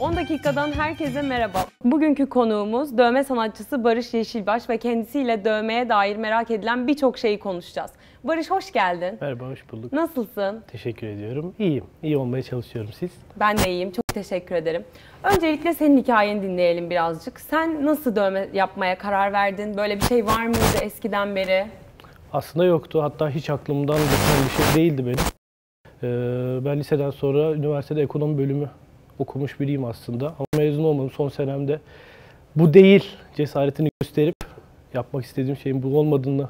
10 dakikadan herkese merhaba. Bugünkü konuğumuz dövme sanatçısı Barış Yeşilbaş ve kendisiyle dövmeye dair merak edilen birçok şeyi konuşacağız. Barış, hoş geldin. Merhaba, hoş bulduk. Nasılsın? Teşekkür ediyorum. İyiyim. İyi olmaya çalışıyorum. Siz? Ben de iyiyim. Çok teşekkür ederim. Öncelikle senin hikayeni dinleyelim birazcık. Sen nasıl dövme yapmaya karar verdin? Böyle bir şey var mıydı eskiden beri? Aslında yoktu. Hatta hiç aklımdan geçen bir şey değildi benim. Ben liseden sonra üniversitede ekonomi bölümü okumuş biriyim aslında. Ama mezun olmadım son senemde. Bu değil cesaretini gösterip yapmak istediğim şeyin bu olmadığını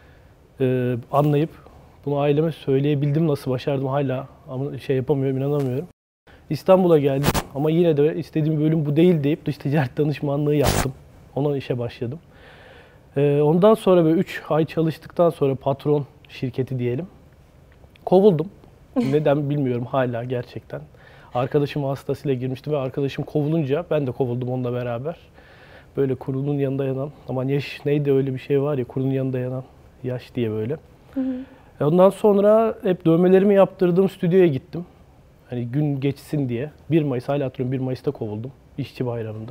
anlayıp bunu aileme söyleyebildim. Nasıl başardım hala ama yapamıyorum, inanamıyorum. İstanbul'a geldim ama yine de istediğim bölüm bu değil deyip dış ticaret danışmanlığı yaptım. Ona işe başladım. Ondan sonra böyle 3 ay çalıştıktan sonra patron şirketi diyelim. Kovuldum. Neden bilmiyorum hala gerçekten. Arkadaşım vasıtasıyla girmiştim ve arkadaşım kovulunca ben de kovuldum onunla beraber. Böyle kurunun yanında yanan, aman yaş neydi öyle bir şey var ya, kurunun yanında yanan yaş diye böyle. Hı hı. Ondan sonra hep dövmelerimi yaptırdığım stüdyoya gittim. Hani gün geçsin diye. 1 Mayıs, hala hatırlıyorum, 1 Mayıs'ta kovuldum. İşçi bayramında.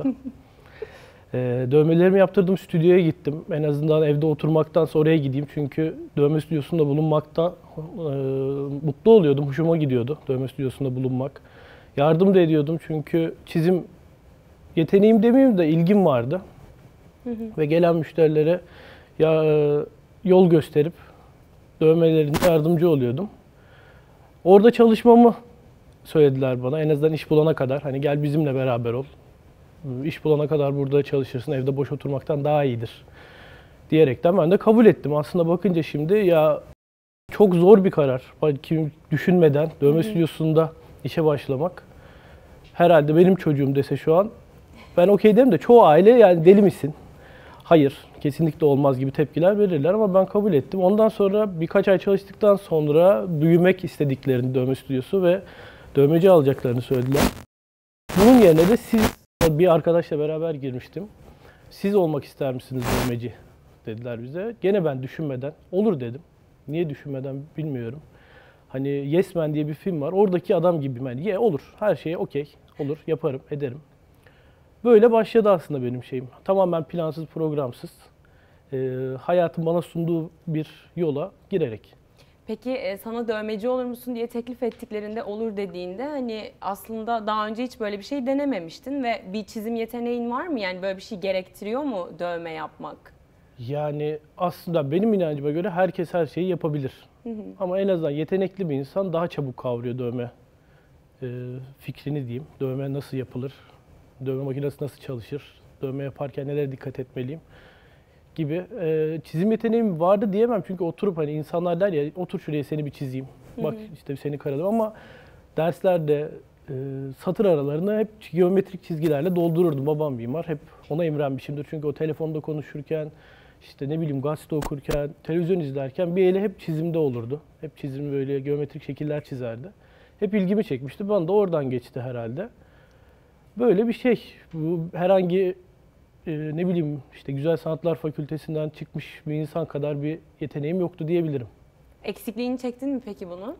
Dövmelerimi yaptırdığım stüdyoya gittim. En azından evde oturmaktansa oraya gideyim. Çünkü dövme stüdyosunda bulunmakta mutlu oluyordum. Hoşuma gidiyordu dövme stüdyosunda bulunmak. Yardım da ediyordum çünkü çizim yeteneğim demeyeyim de ilgim vardı. Hı hı. Ve gelen müşterilere yol gösterip dövmelerine yardımcı oluyordum. Orada çalışmamı söylediler bana. En azından iş bulana kadar. Hani gel bizimle beraber ol. İş bulana kadar burada çalışırsın. Evde boş oturmaktan daha iyidir diyerekten ben de kabul ettim. Aslında bakınca şimdi ya çok zor bir karar. Kim düşünmeden dövme stüdyosunda işe başlamak. Herhalde benim çocuğum dese şu an ben okey derim de çoğu aile yani deli misin? Hayır, kesinlikle olmaz gibi tepkiler verirler ama ben kabul ettim. Ondan sonra birkaç ay çalıştıktan sonra büyümek istediklerini dövme stüdyosu ve dövmeci alacaklarını söylediler. Bunun yerine de bir arkadaşla beraber girmiştim. Siz olmak ister misiniz dövmeci dediler bize. Gene ben düşünmeden olur dedim. Niye düşünmeden bilmiyorum. Hani Yes Man diye bir film var. Oradaki adam gibiyim. Yani olur. Her şeye okey. Olur. Yaparım. Ederim. Böyle başladı aslında benim şeyim. Tamamen plansız, programsız. Hayatın bana sunduğu bir yola girerek. Peki sana dövmeci olur musun diye teklif ettiklerinde olur dediğinde hani aslında daha önce hiç böyle bir şey denememiştin ve bir çizim yeteneğin var mı? Yani böyle bir şey gerektiriyor mu dövme yapmak? Yani aslında benim inancıma göre herkes her şeyi yapabilir. Hı hı. Ama en azından yetenekli bir insan daha çabuk kavruyor dövme fikrini diyeyim. Dövme nasıl yapılır? Dövme makinesi nasıl çalışır? Dövme yaparken nelere dikkat etmeliyim? Gibi çizim yeteneğim vardı diyemem çünkü oturup hani insanlar der ya otur şuraya seni bir çizeyim. Bak işte seni karaladım ama derslerde satır aralarını hep geometrik çizgilerle doldururdum. Babam mimar, hep ona imrenmişimdir. Çünkü o telefonda konuşurken, işte ne bileyim gazete okurken, televizyon izlerken bir eli hep çizimde olurdu. Hep çizim böyle geometrik şekiller çizerdi. Hep ilgimi çekmişti. Bana da oradan geçti herhalde. Böyle bir şey. Bu herhangi ne bileyim işte Güzel Sanatlar Fakültesinden çıkmış bir insan kadar bir yeteneğim yoktu diyebilirim. Eksikliğini çektin mi peki bunu?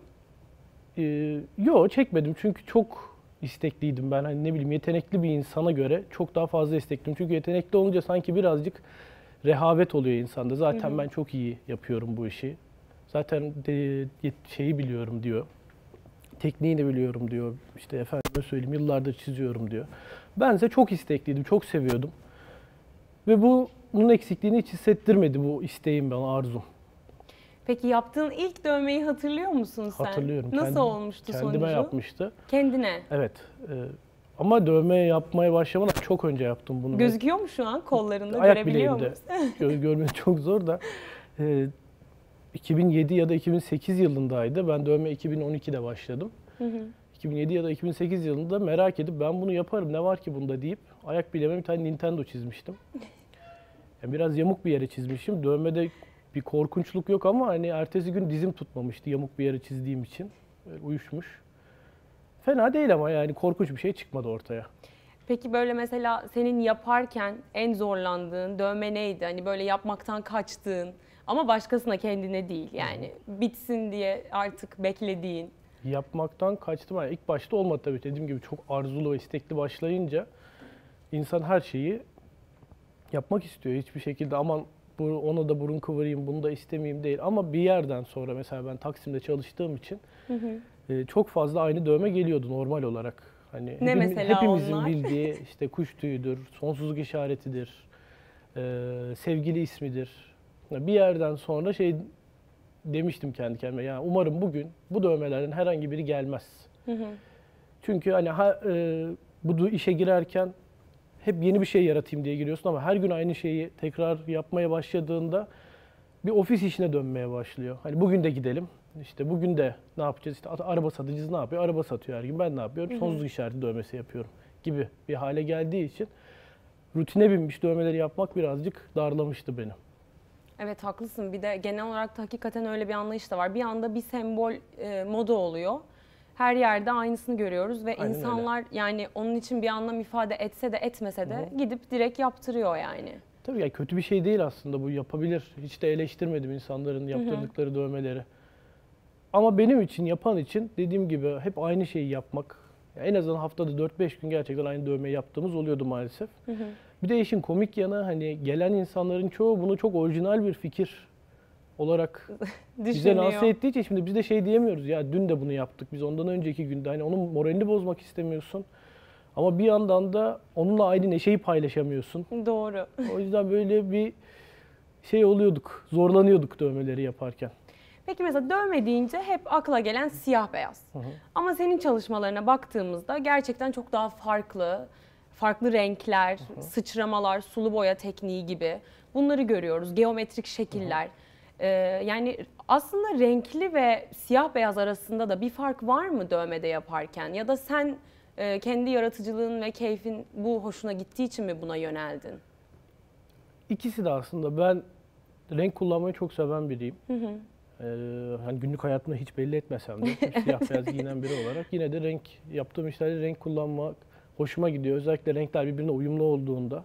Yok çekmedim çünkü çok istekliydim ben. Hani ne bileyim yetenekli bir insana göre çok daha fazla istekliyim. Çünkü yetenekli olunca sanki birazcık rehavet oluyor insanda. Zaten ben çok iyi yapıyorum bu işi. Zaten şeyi biliyorum diyor. Tekniğini biliyorum diyor. İşte efendime söyleyeyim yıllardır çiziyorum diyor. Bense çok istekliydim, çok seviyordum. Ve bunun eksikliğini hiç hissettirmedi bu isteğim bana, arzum. Peki yaptığın ilk dövmeyi hatırlıyor musun sen? Hatırlıyorum. Nasıl olmuştu sonucu? Kendime yapmıştı. Kendine? Evet. Ama dövme yapmaya başlamadan çok önce yaptım bunu. Gözüküyor mu şu an kollarında? Ayak görebiliyor musun? Görmesi çok zor da. 2007 ya da 2008 yılındaydı. Ben dövme 2012'de başladım. 2007 ya da 2008 yılında merak edip ben bunu yaparım ne var ki bunda deyip ayak bileğime bir tane Nintendo çizmiştim. Yani biraz yamuk bir yere çizmişim. Dövmede bir korkunçluk yok ama hani ertesi gün dizim tutmamıştı yamuk bir yere çizdiğim için. Böyle uyuşmuş. Fena değil ama yani korkunç bir şey çıkmadı ortaya. Peki böyle mesela senin yaparken en zorlandığın dövme neydi? Hani böyle yapmaktan kaçtığın ama başkasına kendine değil yani bitsin diye artık beklediğin. Yapmaktan kaçtım. Yani ilk başta olmadı tabii. Dediğim gibi çok arzulu ve istekli başlayınca insan her şeyi yapmak istiyor. Hiçbir şekilde aman ona da burun kıvırayım, bunu da istemeyeyim değil. Ama bir yerden sonra mesela ben Taksim'de çalıştığım için çok fazla aynı dövme geliyordu normal olarak. Hani Ne mesela hepimizin onlar? bildiği işte kuş tüyüdür, sonsuzluk işaretidir, sevgili ismidir. Bir yerden sonra demiştim kendi kendime, yani umarım bugün bu dövmelerin herhangi biri gelmez. Çünkü hani bu işe girerken hep yeni bir şey yaratayım diye giriyorsun ama her gün aynı şeyi tekrar yapmaya başladığında bir ofis işine dönmeye başlıyor. Hani bugün de gidelim. İşte bugün de ne yapacağız? İşte araba satıcısı ne yapıyor? Araba satıyor her gün. Ben ne yapıyorum? Sonsuzluk işareti dövmesi yapıyorum gibi bir hale geldiği için rutine binmiş dövmeleri yapmak birazcık darlamıştı beni. Evet, haklısın. Bir de genel olarak da hakikaten öyle bir anlayış da var. Bir anda bir sembol moda oluyor. Her yerde aynısını görüyoruz ve Aynen insanlar yani onun için bir anlam ifade etse de etmese de gidip direkt yaptırıyor yani. Tabii ya, kötü bir şey değil aslında, bu yapabilir. Hiç de eleştirmedim insanların yaptırdıkları dövmeleri. Ama benim için, yapan için dediğim gibi hep aynı şeyi yapmak. En azından haftada 4-5 gün gerçekten aynı dövmeyi yaptığımız oluyordu maalesef. Bir de işin komik yanı, hani gelen insanların çoğu bunu çok orijinal bir fikir olarak bize lanse ettiği için şimdi biz de şey diyemiyoruz ya, dün de bunu yaptık biz, ondan önceki günde, hani onun moralini bozmak istemiyorsun. Ama bir yandan da onunla aynı neşeyi paylaşamıyorsun. Doğru. O yüzden böyle bir şey oluyorduk, zorlanıyorduk dövmeleri yaparken. Peki mesela dövme deyince hep akla gelen siyah beyaz. Ama senin çalışmalarına baktığımızda gerçekten çok daha farklı renkler, sıçramalar, sulu boya tekniği gibi bunları görüyoruz. Geometrik şekiller. Yani aslında renkli ve siyah beyaz arasında da bir fark var mı dövmede yaparken? Ya da sen kendi yaratıcılığın ve keyfin bu hoşuna gittiği için mi buna yöneldin? İkisi de aslında. Ben renk kullanmayı çok seven biriyim. Hani günlük hayatımda hiç belli etmesem de siyah beyaz giyinen biri olarak yine de yaptığım işlerde renk kullanmak hoşuma gidiyor. Özellikle renkler birbirine uyumlu olduğunda.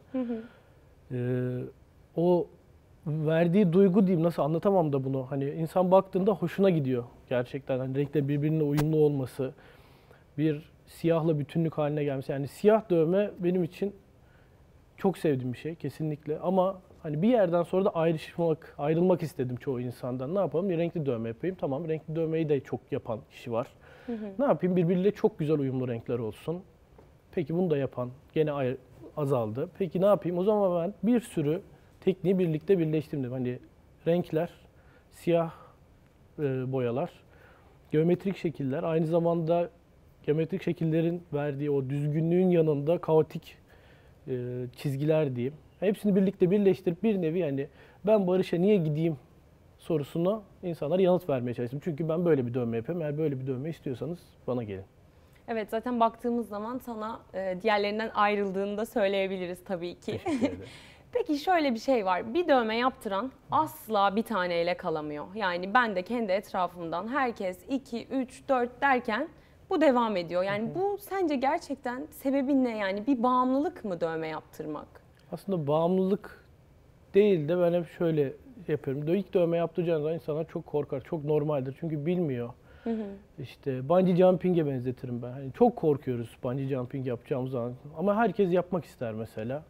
O verdiği duygu diyeyim, nasıl anlatamam da bunu. Hani insan baktığında hoşuna gidiyor gerçekten. Hani renkler birbirine uyumlu olması, bir siyahla bütünlük haline gelmesi. Yani siyah dövme benim için çok sevdiğim bir şey kesinlikle. Ama hani bir yerden sonra da ayrılmak istedim çoğu insandan. Ne yapalım? Bir renkli dövme yapayım. Tamam, renkli dövmeyi de çok yapan kişi var. Ne yapayım? Birbiriyle çok güzel uyumlu renkler olsun. Peki bunu da yapan gene azaldı. Peki ne yapayım? O zaman ben bir sürü tekniği birlikte birleştirdim. Hani renkler, siyah boyalar, geometrik şekiller, aynı zamanda geometrik şekillerin verdiği o düzgünlüğün yanında kaotik çizgiler diyeyim. Hepsini birlikte birleştirip bir nevi, yani ben Barış'a niye gideyim sorusuna insanlara yanıt vermeye çalıştım. Çünkü ben böyle bir dövme yapıyorum. Eğer böyle bir dövme istiyorsanız bana gelin. Evet, zaten baktığımız zaman sana diğerlerinden ayrıldığını da söyleyebiliriz tabii ki. Teşekkür ederim. Peki şöyle bir şey var. Bir dövme yaptıran asla bir taneyle kalamıyor. Yani ben de kendi etrafımdan herkes 2, 3, 4 derken bu devam ediyor. Yani bu sence gerçekten sebebi ne? Yani bir bağımlılık mı dövme yaptırmak? Aslında bağımlılık değil de ben hep şöyle yapıyorum. İlk dövme yaptıracağınız zaman insanlar çok korkar. Çok normaldir çünkü bilmiyor. İşte bungee jumping'e benzetirim ben. Hani çok korkuyoruz bungee jumping yapacağımız zaman. Ama herkes yapmak ister mesela.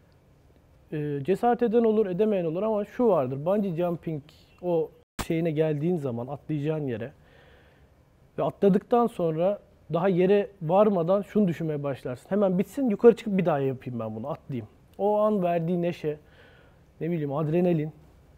Cesaret eden olur, edemeyen olur ama şu vardır. Bungee jumping o şeyine geldiğin zaman, atlayacağın yere ve atladıktan sonra daha yere varmadan şunu düşünmeye başlarsın. Hemen bitsin, yukarı çıkıp bir daha yapayım ben bunu, atlayayım. O an verdiği neşe, ne bileyim adrenalin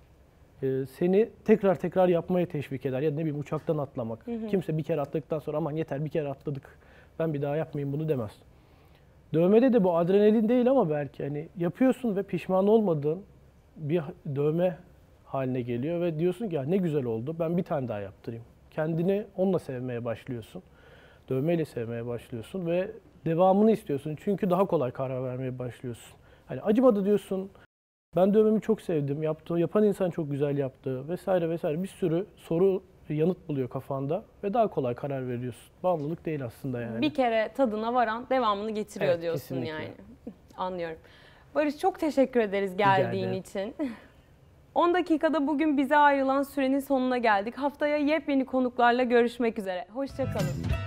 seni tekrar yapmaya teşvik eder. Ya da ne bileyim uçaktan atlamak. Kimse bir kere atladıktan sonra aman yeter bir kere atladık, ben bir daha yapmayayım bunu demez. Dövmede de bu adrenalin değil ama belki hani yapıyorsun ve pişman olmadığın bir dövme haline geliyor ve diyorsun ki ya ne güzel oldu, ben bir tane daha yaptırayım. Kendini onunla sevmeye başlıyorsun. Dövmeyle sevmeye başlıyorsun ve devamını istiyorsun. Çünkü daha kolay karar vermeye başlıyorsun. Hani acımadı diyorsun. Ben dövmemi çok sevdim. Yapan insan çok güzel yaptı vesaire vesaire. Bir sürü soru yanıt buluyor kafanda ve daha kolay karar veriyorsun. Bağımlılık değil aslında yani. Bir kere tadına varan devamını getiriyor Evet, diyorsun kesinlikle. yani. Anlıyorum. Barış, çok teşekkür ederiz geldiğin için. 10 dakikada bugün bize ayrılan sürenin sonuna geldik. Haftaya yepyeni konuklarla görüşmek üzere. Hoşça kalın.